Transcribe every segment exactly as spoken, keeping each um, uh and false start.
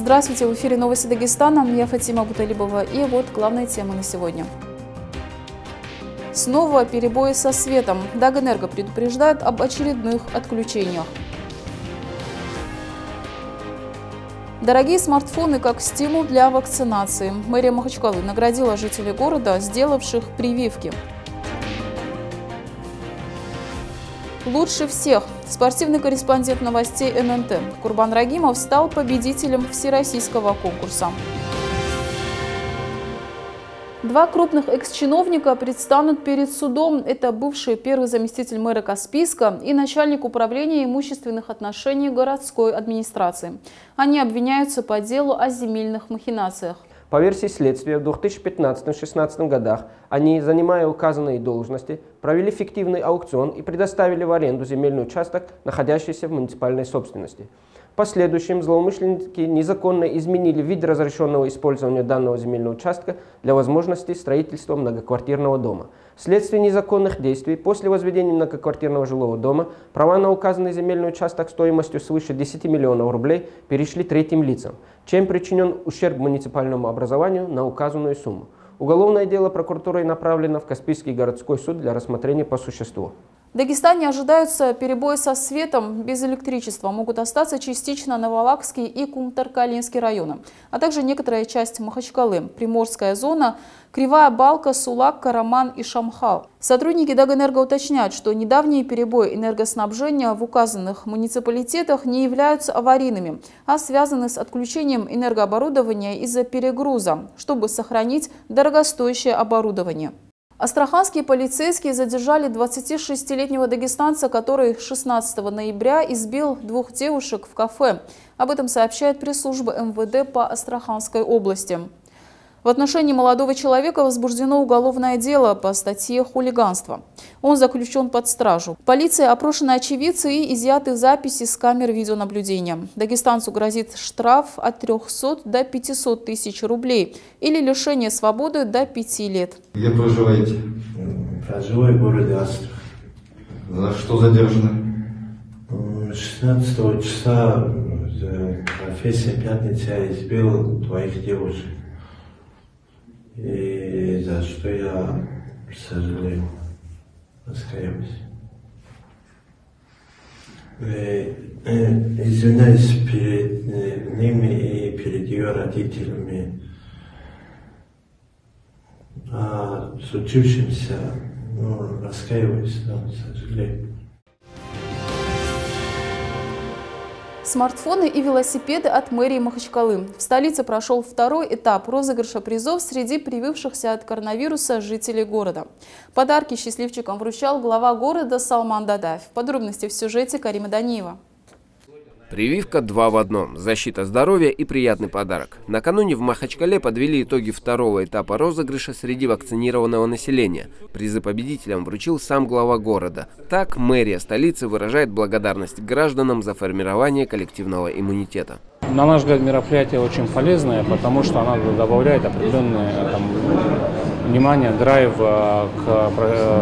Здравствуйте, в эфире новости Дагестана. Я Фатима Буталибова. И вот главные темы на сегодня. Снова перебои со светом. Дагэнерго предупреждает об очередных отключениях. Дорогие смартфоны как стимул для вакцинации. Мэрия Махачкалы наградила жителей города, сделавших прививки. Лучше всех. Спортивный корреспондент новостей эн эн тэ Курбан Рагимов стал победителем всероссийского конкурса. Два крупных экс-чиновника предстанут перед судом. Это бывший первый заместитель мэра Каспийска и начальник управления имущественных отношений городской администрации. Они обвиняются по делу о земельных махинациях. По версии следствия, в две тысячи пятнадцатом — две тысячи шестнадцатом годах они, занимая указанные должности, провели фиктивный аукцион и предоставили в аренду земельный участок, находящийся в муниципальной собственности. В последующем злоумышленники незаконно изменили вид разрешенного использования данного земельного участка для возможности строительства многоквартирного дома. Вследствие незаконных действий после возведения многоквартирного жилого дома права на указанный земельный участок стоимостью свыше десяти миллионов рублей перешли третьим лицам, чем причинен ущерб муниципальному образованию на указанную сумму. Уголовное дело прокуратурой направлено в Каспийский городской суд для рассмотрения по существу. В Дагестане ожидаются перебои со светом. Без электричества могут остаться частично Новолакский и Кумтаркалинский районы, а также некоторая часть Махачкалы, Приморская зона, Кривая Балка, Сулак, Караман и Шамхал. Сотрудники Дагэнерго уточняют, что недавние перебои энергоснабжения в указанных муниципалитетах не являются аварийными, а связаны с отключением энергооборудования из-за перегруза, чтобы сохранить дорогостоящее оборудование. Астраханские полицейские задержали двадцатишестилетнего дагестанца, который шестнадцатого ноября избил двух девушек в кафе. Об этом сообщает пресс-служба эм вэ дэ по Астраханской области. В отношении молодого человека возбуждено уголовное дело по статье «Хулиганство». Он заключен под стражу. Полиция опрошена очевидцы и изъяты записи с камер видеонаблюдения. Дагестанцу грозит штраф от трёхсот до пятисот тысяч рублей или лишение свободы до пяти лет. Где проживаете? Проживаю в городе Астрахань. За что задержаны? шестнадцатого числа профессия пятница я избил двоих девушек. И за что я сожалею, раскаиваюсь. Извиняюсь перед ними и перед ее родителями о случившемся, ну, раскаиваюсь, но сожалею. Смартфоны и велосипеды от мэрии Махачкалы. В столице прошел второй этап розыгрыша призов среди привившихся от коронавируса жителей города. Подарки счастливчикам вручал глава города Салман Дадаев. Подробности в сюжете Карима Даниева. Прививка два в одном – защита здоровья и приятный подарок. Накануне в Махачкале подвели итоги второго этапа розыгрыша среди вакцинированного населения. Призы победителям вручил сам глава города. Так мэрия столицы выражает благодарность гражданам за формирование коллективного иммунитета. На наш взгляд, мероприятие очень полезное, потому что оно добавляет определенное там, внимание, драйв к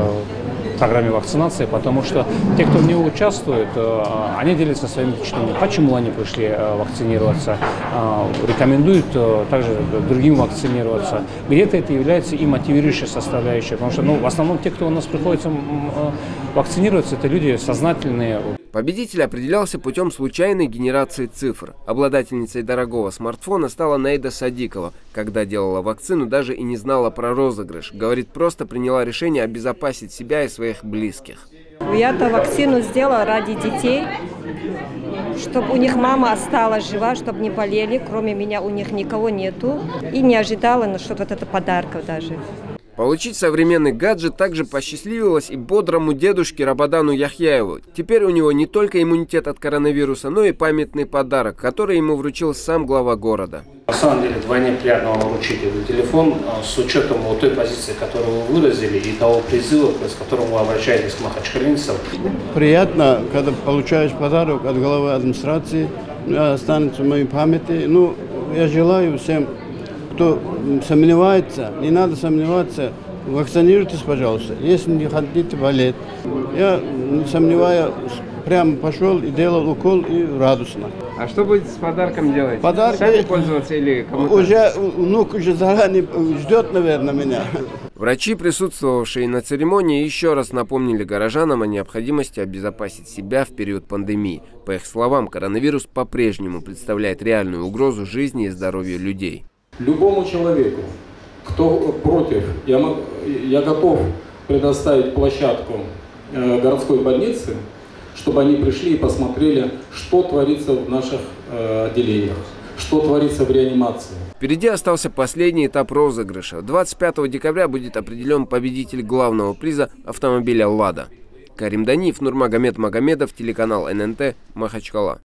программе вакцинации, потому что те, кто в ней участвует, они делятся своими впечатлениями, почему они пришли вакцинироваться, рекомендуют также другим вакцинироваться. Где-то это является и мотивирующей составляющей, потому что ну, в основном те, кто у нас приходится вакцинироваться, это люди сознательные. Победитель определялся путем случайной генерации цифр. Обладательницей дорогого смартфона стала Наида Садикова. Когда делала вакцину, даже и не знала про розыгрыш. Говорит, просто приняла решение обезопасить себя и своих близких. Я-то вакцину сделала ради детей, чтобы у них мама осталась жива, чтобы не болели. Кроме меня у них никого нету. И не ожидала, ну, что вот это подарков даже. Получить современный гаджет также посчастливилось и бодрому дедушке Рабадану Яхьяеву. Теперь у него не только иммунитет от коронавируса, но и памятный подарок, который ему вручил сам глава города. На самом деле вдвойне приятно вам вручить этот телефон с учетом вот той позиции, которую вы выразили, и того призыва, с которым вы обращаетесь к махачкалинцам. Приятно, когда получаешь подарок от главы администрации, останется в моей памяти. Ну, я желаю всем, кто сомневается, не надо сомневаться, вакцинируйтесь, пожалуйста, если не хотите болеть. Я не сомневаюсь, прямо пошел и делал укол, и радостно. А что будете с подарком делать? Подарки... Сами пользоваться или кому-то? Уже внук уже заранее ждет, наверное, меня. Врачи, присутствовавшие на церемонии, еще раз напомнили горожанам о необходимости обезопасить себя в период пандемии. По их словам, коронавирус по-прежнему представляет реальную угрозу жизни и здоровью людей. Любому человеку, кто против, я, я готов предоставить площадку э, городской больницы, чтобы они пришли и посмотрели, что творится в наших э, отделениях, что творится в реанимации. Впереди остался последний этап розыгрыша. двадцать пятого декабря будет определен победитель главного приза автомобиля «Лада». Карим Даниев, Нурмагомед Магомедов, телеканал эн эн тэ, Махачкала.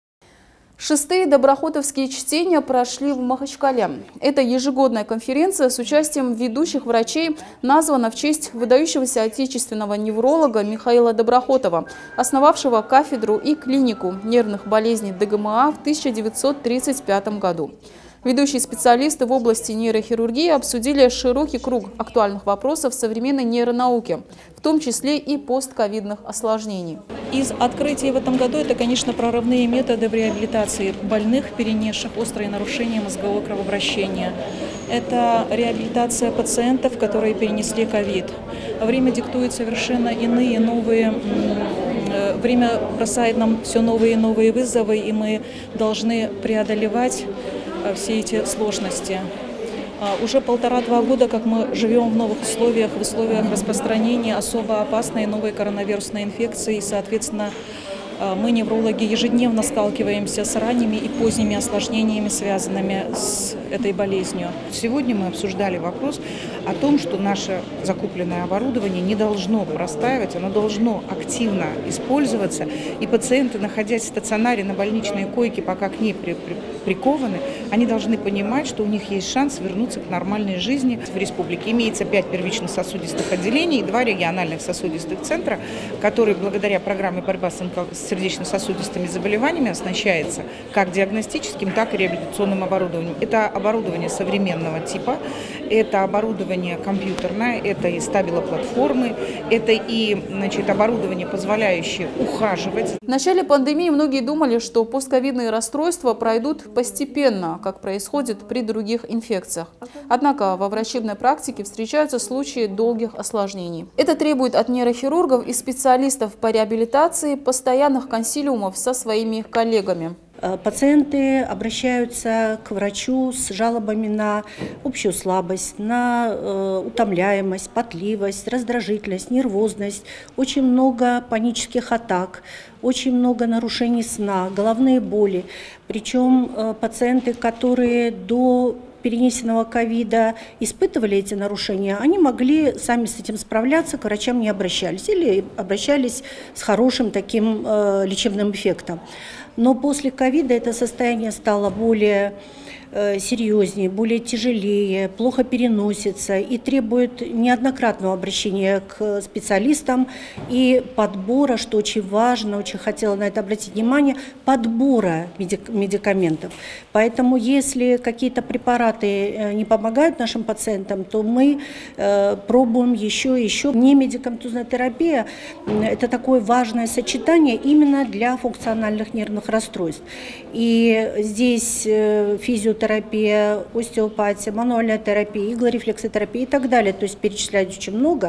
Шестые доброхотовские чтения прошли в Махачкале. Это ежегодная конференция с участием ведущих врачей названа в честь выдающегося отечественного невролога Михаила Доброхотова, основавшего кафедру и клинику нервных болезней дэ гэ эм а в тысяча девятьсот тридцать пятом году. Ведущие специалисты в области нейрохирургии обсудили широкий круг актуальных вопросов современной нейронауки, в том числе и постковидных осложнений. Из открытий в этом году это, конечно, прорывные методы в реабилитации больных, перенесших острые нарушения мозгового кровообращения. Это реабилитация пациентов, которые перенесли ковид. Время диктует совершенно иные новые, время бросает нам все новые и новые вызовы, и мы должны преодолевать все эти сложности. Уже полтора-два года, как мы живем в новых условиях, в условиях распространения особо опасной новой коронавирусной инфекции, и, соответственно, мы, неврологи, ежедневно сталкиваемся с ранними и поздними осложнениями, связанными с этой болезнью. Сегодня мы обсуждали вопрос о том, что наше закупленное оборудование не должно простаивать, оно должно активно использоваться, и пациенты, находясь в стационаре на больничной койке, пока к ней при, при, прикованы, они должны понимать, что у них есть шанс вернуться к нормальной жизни. В республике имеется пять первичных сосудистых отделений и два региональных сосудистых центра, которые благодаря программе борьбы с сердечно-сосудистыми заболеваниями оснащается как диагностическим, так и реабилитационным оборудованием. Это оборудование современного типа, это оборудование компьютерное, это и стабилоплатформы, это и, значит, оборудование, позволяющее ухаживать. В начале пандемии многие думали, что постковидные расстройства пройдут постепенно, как происходит при других инфекциях. Однако во врачебной практике встречаются случаи долгих осложнений. Это требует от нейрохирургов и специалистов по реабилитации постоянных консилиумов со своими коллегами. Пациенты обращаются к врачу с жалобами на общую слабость, на э, утомляемость, потливость, раздражительность, нервозность, очень много панических атак, очень много нарушений сна, головные боли. Причем э, пациенты, которые до перенесенного ковида испытывали эти нарушения, они могли сами с этим справляться, к врачам не обращались или обращались с хорошим таким э, лечебным эффектом. Но после ковида это состояние стало более э, серьезнее, более тяжелее, плохо переносится и требует неоднократного обращения к специалистам и подбора, что очень важно, очень хотела на это обратить внимание, подбора медик медикаментов. Поэтому если какие-то препараты не помогают нашим пациентам, то мы э, пробуем еще и еще. Немедикаментозная терапия – это такое важное сочетание именно для функциональных нервных расстройств. И здесь физиотерапия, остеопатия, мануальная терапия, иглорефлексотерапия и так далее. То есть перечислять очень много.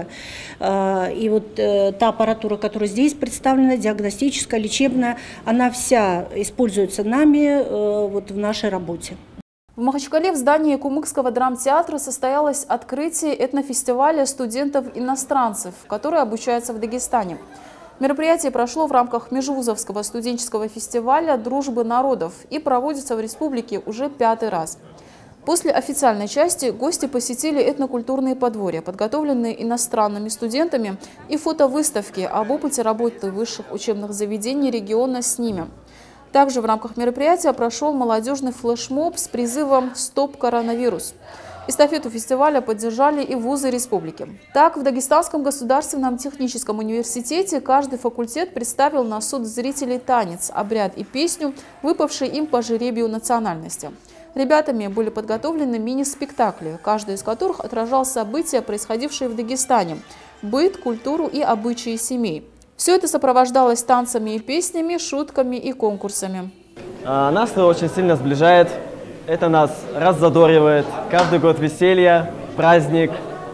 И вот та аппаратура, которая здесь представлена, диагностическая, лечебная, она вся используется нами вот в нашей работе. В Махачкале в здании Кумыкского драмтеатра состоялось открытие этнофестиваля студентов-иностранцев, которые обучаются в Дагестане. Мероприятие прошло в рамках Межвузовского студенческого фестиваля «Дружбы народов» и проводится в республике уже пятый раз. После официальной части гости посетили этнокультурные подворья, подготовленные иностранными студентами, и фотовыставки об опыте работы высших учебных заведений региона с ними. Также в рамках мероприятия прошел молодежный флешмоб с призывом «Стоп коронавирус». Эстафету фестиваля поддержали и вузы республики. Так, в Дагестанском государственном техническом университете каждый факультет представил на суд зрителей танец, обряд и песню, выпавшие им по жеребию национальности. Ребятами были подготовлены мини-спектакли, каждый из которых отражал события, происходившие в Дагестане, быт, культуру и обычаи семей. Все это сопровождалось танцами и песнями, шутками и конкурсами. Нас это очень сильно сближает, это нас раззадоривает. Каждый год веселье, праздник.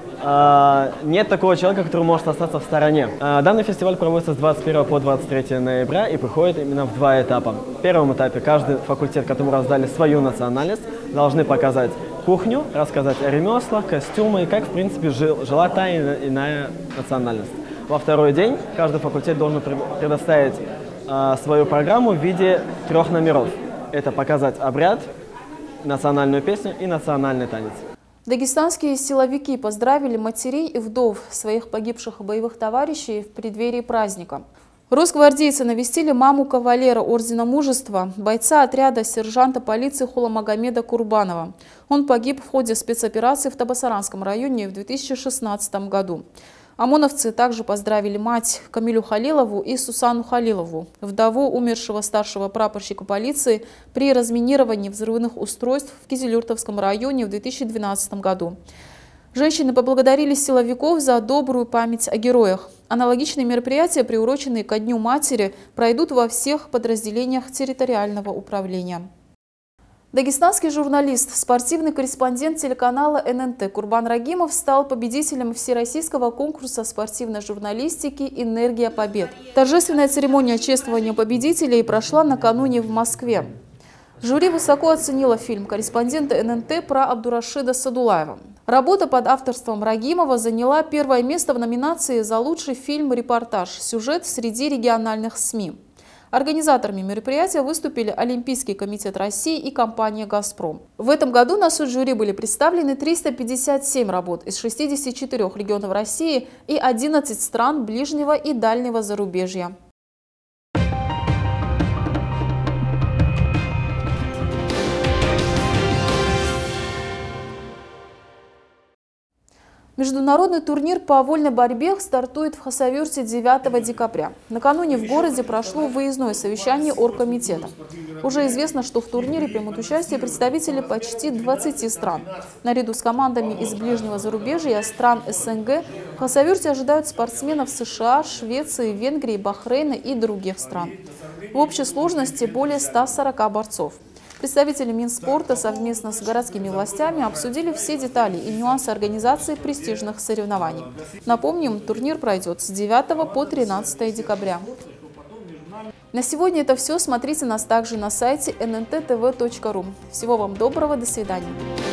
Нет такого человека, который может остаться в стороне. Данный фестиваль проводится с двадцать первого по двадцать третье ноября и проходит именно в два этапа. В первом этапе каждый факультет, которому раздали свою национальность, должны показать кухню, рассказать о ремеслах, костюмы и как, в принципе, жила та и иная национальность. Во второй день каждый факультет должен предоставить свою программу в виде трех номеров. Это показать обряд, национальную песню и национальный танец. Дагестанские силовики поздравили матерей и вдов своих погибших боевых товарищей в преддверии праздника. Росгвардейцы навестили маму кавалера Ордена Мужества, бойца отряда сержанта полиции Хуламагомеда Курбанова. Он погиб в ходе спецоперации в Табасаранском районе в две тысячи шестнадцатом году. ОМОНовцы также поздравили мать Камилю Халилову и Сусану Халилову, вдову умершего старшего прапорщика полиции при разминировании взрывных устройств в Кизилюртовском районе в две тысячи двенадцатом году. Женщины поблагодарили силовиков за добрую память о героях. Аналогичные мероприятия, приуроченные ко Дню матери, пройдут во всех подразделениях территориального управления. Дагестанский журналист, спортивный корреспондент телеканала эн эн тэ Курбан Рагимов стал победителем всероссийского конкурса спортивной журналистики «Энергия побед». Торжественная церемония чествования победителей прошла накануне в Москве. Жюри высоко оценило фильм корреспондента эн эн тэ про Абдурашида Садулаева. Работа под авторством Рагимова заняла первое место в номинации за лучший фильм-репортаж «Сюжет среди региональных СМИ». Организаторами мероприятия выступили Олимпийский комитет России и компания «Газпром». В этом году на суд жюри были представлены триста пятьдесят семь работ из шестидесяти четырёх регионов России и одиннадцати стран ближнего и дальнего зарубежья. Международный турнир по вольной борьбе стартует в Хасавюрте девятого декабря. Накануне в городе прошло выездное совещание оргкомитета. Уже известно, что в турнире примут участие представители почти двадцати стран. Наряду с командами из ближнего зарубежья и стран эс эн гэ в Хасавюрте ожидают спортсменов США, Швеции, Венгрии, Бахрейна и других стран. В общей сложности более ста сорока борцов. Представители Минспорта совместно с городскими властями обсудили все детали и нюансы организации престижных соревнований. Напомним, турнир пройдет с девятого по тринадцатое декабря. На сегодня это все. Смотрите нас также на сайте эн эн тэ тэ вэ точка ру. Всего вам доброго, до свидания.